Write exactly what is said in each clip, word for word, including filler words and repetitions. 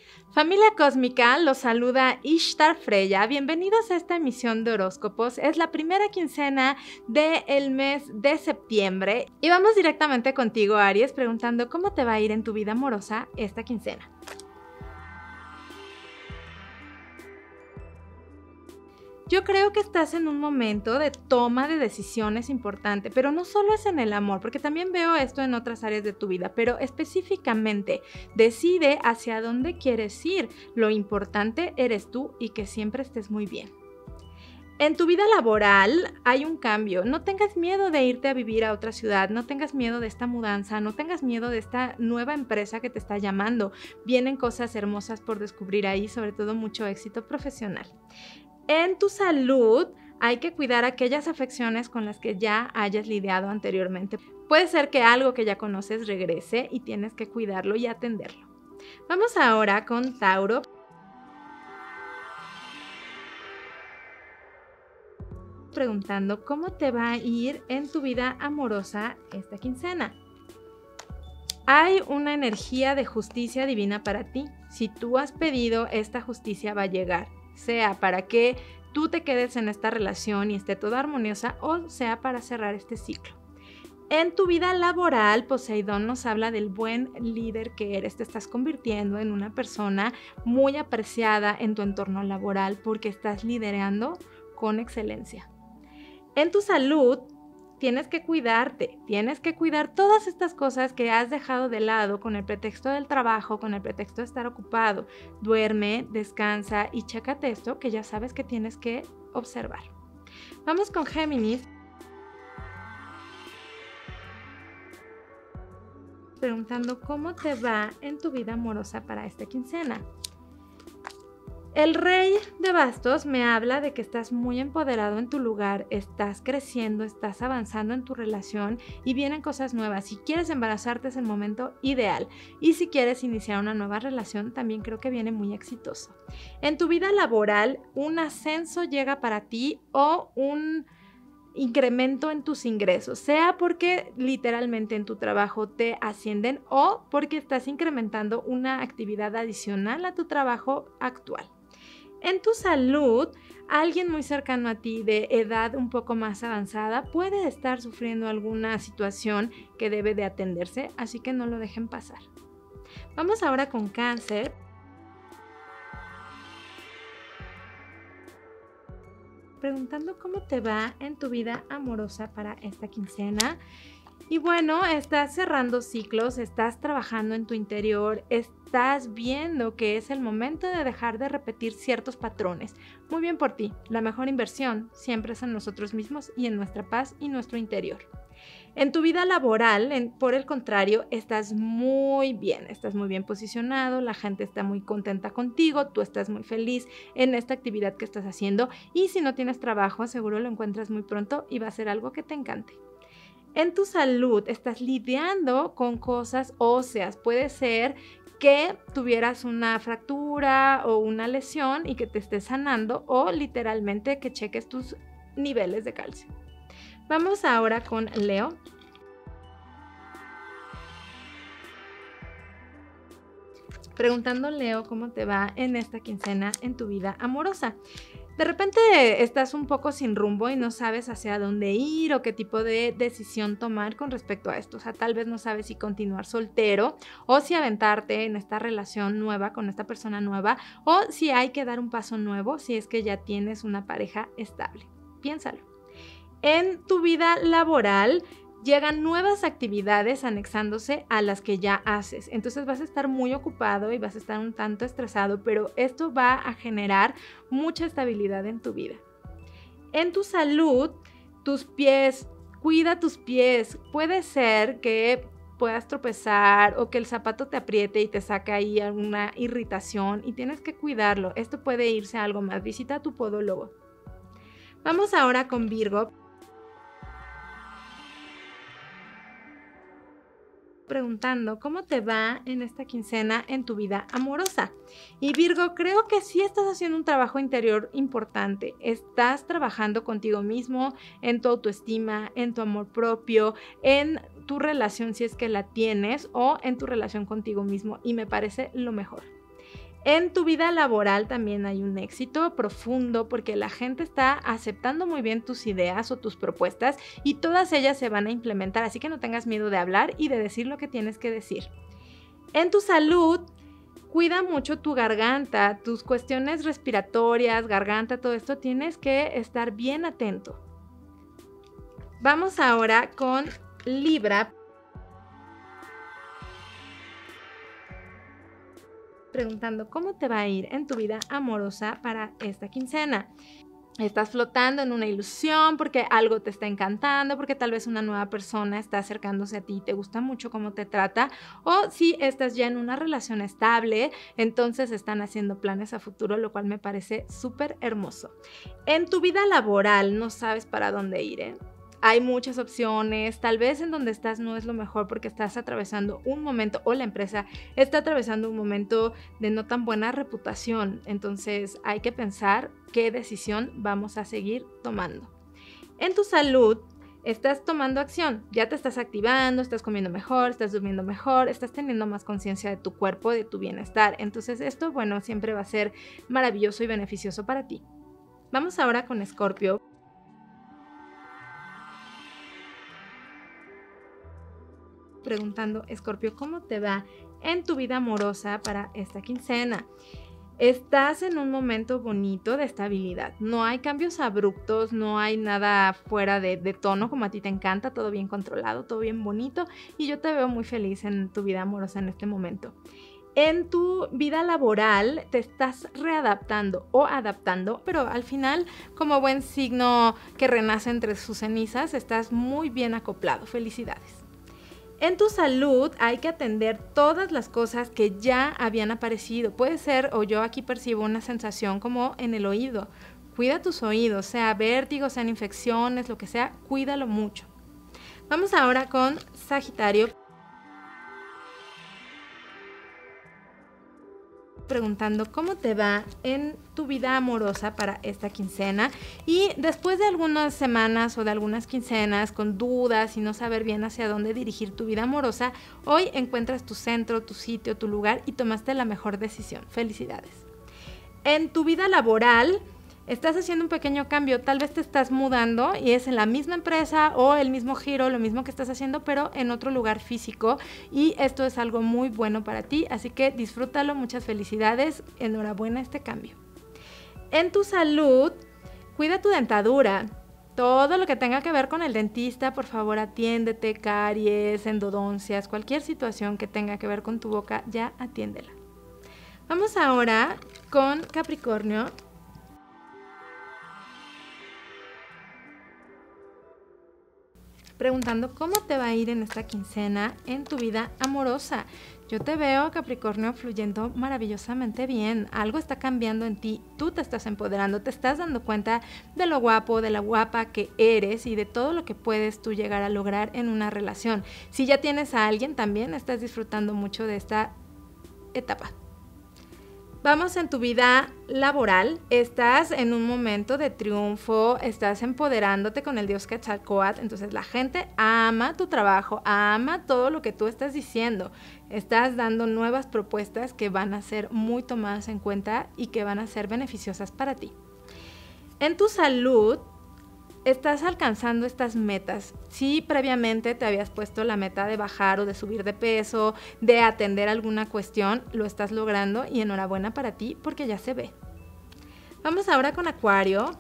Familia cósmica, los saluda Ishtar Freya. Bienvenidos a esta emisión de horóscopos. Es la primera quincena del mes de septiembre y vamos directamente contigo, Aries, preguntando cómo te va a ir en tu vida amorosa esta quincena. Yo creo que estás en un momento de toma de decisiones importante, pero no solo es en el amor, porque también veo esto en otras áreas de tu vida, pero específicamente decide hacia dónde quieres ir. Lo importante eres tú y que siempre estés muy bien. En tu vida laboral hay un cambio. No tengas miedo de irte a vivir a otra ciudad, no tengas miedo de esta mudanza, no tengas miedo de esta nueva empresa que te está llamando. Vienen cosas hermosas por descubrir ahí, sobre todo mucho éxito profesional. En tu salud hay que cuidar aquellas afecciones con las que ya hayas lidiado anteriormente. Puede ser que algo que ya conoces regrese y tienes que cuidarlo y atenderlo. Vamos ahora con Tauro. Preguntando cómo te va a ir en tu vida amorosa esta quincena. Hay una energía de justicia divina para ti. Si tú has pedido, esta justicia va a llegar. Sea para que tú te quedes en esta relación y esté toda armoniosa o sea para cerrar este ciclo. En tu vida laboral, Poseidón nos habla del buen líder que eres. Te estás convirtiendo en una persona muy apreciada en tu entorno laboral porque estás liderando con excelencia. En tu salud, tienes que cuidarte, tienes que cuidar todas estas cosas que has dejado de lado con el pretexto del trabajo, con el pretexto de estar ocupado. Duerme, descansa y chécate esto que ya sabes que tienes que observar. Vamos con Géminis. Preguntando cómo te va en tu vida amorosa para esta quincena. El rey de bastos me habla de que estás muy empoderado en tu lugar, estás creciendo, estás avanzando en tu relación y vienen cosas nuevas. Si quieres embarazarte es el momento ideal y si quieres iniciar una nueva relación también creo que viene muy exitoso. En tu vida laboral un ascenso llega para ti o un incremento en tus ingresos, sea porque literalmente en tu trabajo te ascienden o porque estás incrementando una actividad adicional a tu trabajo actual. En tu salud, alguien muy cercano a ti de edad un poco más avanzada puede estar sufriendo alguna situación que debe de atenderse, así que no lo dejen pasar. Vamos ahora con Cáncer. Preguntando cómo te va en tu vida amorosa para esta quincena. Y bueno, estás cerrando ciclos, estás trabajando en tu interior, estás viendo que es el momento de dejar de repetir ciertos patrones. Muy bien por ti, la mejor inversión siempre es en nosotros mismos y en nuestra paz y nuestro interior. En tu vida laboral, en, por el contrario, estás muy bien, estás muy bien posicionado, la gente está muy contenta contigo, tú estás muy feliz en esta actividad que estás haciendo y si no tienes trabajo, seguro lo encuentras muy pronto y va a ser algo que te encante. En tu salud estás lidiando con cosas óseas, puede ser que tuvieras una fractura o una lesión y que te estés sanando o literalmente que cheques tus niveles de calcio. Vamos ahora con Leo. Preguntando, Leo, cómo te va en esta quincena en tu vida amorosa. De repente estás un poco sin rumbo y no sabes hacia dónde ir o qué tipo de decisión tomar con respecto a esto. O sea, tal vez no sabes si continuar soltero o si aventarte en esta relación nueva con esta persona nueva o si hay que dar un paso nuevo si es que ya tienes una pareja estable. Piénsalo. En tu vida laboral llegan nuevas actividades anexándose a las que ya haces. Entonces vas a estar muy ocupado y vas a estar un tanto estresado, pero esto va a generar mucha estabilidad en tu vida. En tu salud, tus pies, cuida tus pies. Puede ser que puedas tropezar o que el zapato te apriete y te saque ahí alguna irritación y tienes que cuidarlo. Esto puede irse a algo más. Visita a tu podólogo. Vamos ahora con Virgo. Preguntando cómo te va en esta quincena en tu vida amorosa. Y Virgo, creo que sí estás haciendo un trabajo interior importante. Estás trabajando contigo mismo, en tu autoestima, en tu amor propio, en tu relación si es que la tienes o en tu relación contigo mismo y me parece lo mejor. En tu vida laboral también hay un éxito profundo porque la gente está aceptando muy bien tus ideas o tus propuestas y todas ellas se van a implementar, así que no tengas miedo de hablar y de decir lo que tienes que decir. En tu salud, cuida mucho tu garganta, tus cuestiones respiratorias, garganta, todo esto, tienes que estar bien atento. Vamos ahora con Libra. Preguntando cómo te va a ir en tu vida amorosa para esta quincena. Estás flotando en una ilusión porque algo te está encantando, porque tal vez una nueva persona está acercándose a ti y te gusta mucho cómo te trata, o si estás ya en una relación estable, entonces están haciendo planes a futuro, lo cual me parece súper hermoso. En tu vida laboral no sabes para dónde ir, ¿eh? Hay muchas opciones, tal vez en donde estás no es lo mejor porque estás atravesando un momento, o la empresa está atravesando un momento de no tan buena reputación, entonces hay que pensar qué decisión vamos a seguir tomando. En tu salud, estás tomando acción, ya te estás activando, estás comiendo mejor, estás durmiendo mejor, estás teniendo más conciencia de tu cuerpo, de tu bienestar, entonces esto, bueno, siempre va a ser maravilloso y beneficioso para ti. Vamos ahora con Escorpio. Preguntando, Escorpio, ¿cómo te va en tu vida amorosa para esta quincena? Estás en un momento bonito de estabilidad, no hay cambios abruptos, no hay nada fuera de, de tono como a ti te encanta, todo bien controlado, todo bien bonito y yo te veo muy feliz en tu vida amorosa en este momento. En tu vida laboral te estás readaptando o adaptando, pero al final, como buen signo que renace entre sus cenizas, estás muy bien acoplado. Felicidades. En tu salud hay que atender todas las cosas que ya habían aparecido. Puede ser, o yo aquí percibo una sensación como en el oído. Cuida tus oídos, sea vértigo, sean infecciones, lo que sea, cuídalo mucho. Vamos ahora con Sagitario. Preguntando cómo te va en tu vida amorosa para esta quincena y después de algunas semanas o de algunas quincenas con dudas y no saber bien hacia dónde dirigir tu vida amorosa, hoy encuentras tu centro, tu sitio, tu lugar y tomaste la mejor decisión. Felicidades. En tu vida laboral estás haciendo un pequeño cambio, tal vez te estás mudando y es en la misma empresa o el mismo giro, lo mismo que estás haciendo, pero en otro lugar físico y esto es algo muy bueno para ti, así que disfrútalo, muchas felicidades, enhorabuena este cambio. En tu salud, cuida tu dentadura, todo lo que tenga que ver con el dentista, por favor atiéndete, caries, endodoncias, cualquier situación que tenga que ver con tu boca, ya atiéndela. Vamos ahora con Capricornio. Preguntando cómo te va a ir en esta quincena en tu vida amorosa. Yo te veo, Capricornio, fluyendo maravillosamente bien. Algo está cambiando en ti, tú te estás empoderando, te estás dando cuenta de lo guapo, de la guapa que eres y de todo lo que puedes tú llegar a lograr en una relación. Si ya tienes a alguien, también estás disfrutando mucho de esta etapa. Vamos en tu vida laboral, estás en un momento de triunfo, estás empoderándote con el dios Quetzalcóatl, entonces la gente ama tu trabajo, ama todo lo que tú estás diciendo, estás dando nuevas propuestas que van a ser muy tomadas en cuenta y que van a ser beneficiosas para ti. En tu salud, estás alcanzando estas metas. Si previamente te habías puesto la meta de bajar o de subir de peso, de atender alguna cuestión, lo estás logrando y enhorabuena para ti porque ya se ve. Vamos ahora con Acuario.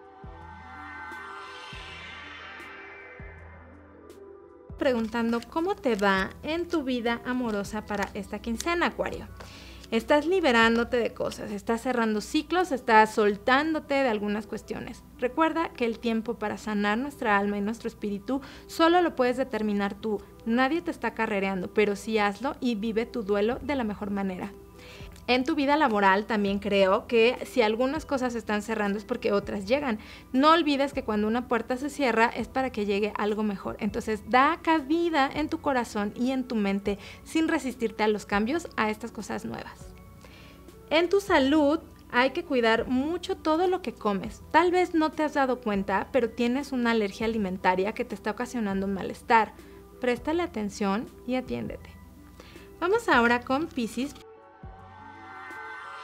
Preguntando cómo te va en tu vida amorosa para esta quincena, Acuario. Estás liberándote de cosas, estás cerrando ciclos, estás soltándote de algunas cuestiones. Recuerda que el tiempo para sanar nuestra alma y nuestro espíritu solo lo puedes determinar tú. Nadie te está carrereando, pero sí hazlo y vive tu duelo de la mejor manera. En tu vida laboral también creo que si algunas cosas se están cerrando es porque otras llegan. No olvides que cuando una puerta se cierra es para que llegue algo mejor. Entonces da cabida en tu corazón y en tu mente sin resistirte a los cambios, a estas cosas nuevas. En tu salud hay que cuidar mucho todo lo que comes. Tal vez no te has dado cuenta, pero tienes una alergia alimentaria que te está ocasionando un malestar. Préstale atención y atiéndete. Vamos ahora con Piscis.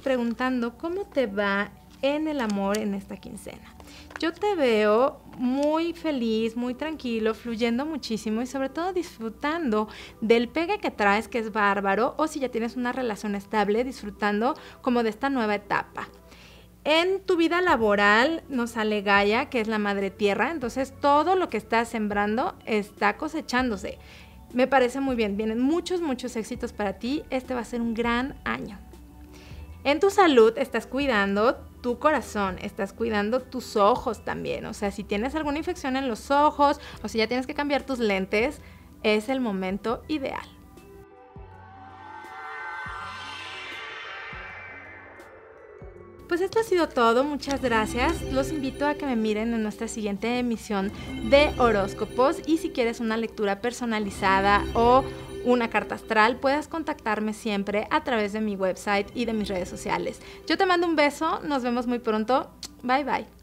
preguntando cómo te va en el amor en esta quincena. Yo te veo muy feliz, muy tranquilo, fluyendo muchísimo y sobre todo disfrutando del pegue que traes, que es bárbaro, o si ya tienes una relación estable, disfrutando como de esta nueva etapa. En tu vida laboral nos sale Gaia, que es la madre tierra, entonces todo lo que estás sembrando está cosechándose. Me parece muy bien, vienen muchos, muchos éxitos para ti, este va a ser un gran año. En tu salud estás cuidando tu corazón, estás cuidando tus ojos también, o sea, si tienes alguna infección en los ojos o si ya tienes que cambiar tus lentes, es el momento ideal. Pues esto ha sido todo, muchas gracias. Los invito a que me miren en nuestra siguiente emisión de horóscopos y si quieres una lectura personalizada o una carta astral, puedes contactarme siempre a través de mi website y de mis redes sociales. Yo te mando un beso, nos vemos muy pronto. Bye bye.